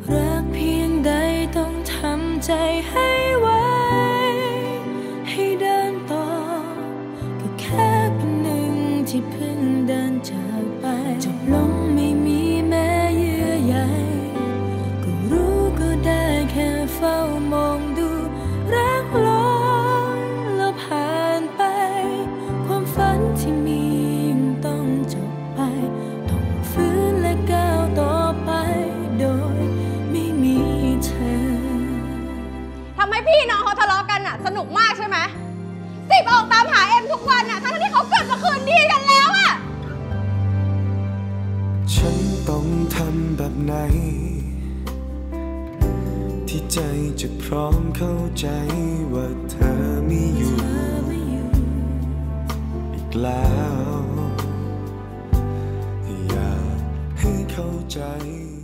รักเพียงใดต้องทำใจให้ไว้ให้เดินต่อก็แค่เป็นหนึ่งที่เพิ่งเดินจากไปจบลงไม่มีแม้เยื่อใยก็รู้ก็ได้แค่เฝ้ามองดูรักลอยแล้วผ่านไปความฝันที่มีต้องจบไปต้องฟื้นและก้าวต่อไปโดยไม่มีเธอทำให้พี่น้องเขาทะเลาะกันอะสนุกมากใช่ไหมสิบออกตามหาเอ็มทุกวันอะทั้งที่เขาเกิดมาคืนดีกันแล้วอะฉันต้องทำแบบไหนที่ใจจะพร้อมเข้าใจว่าเธอไม่อยู่อีกแล้วอยากให้เข้าใจ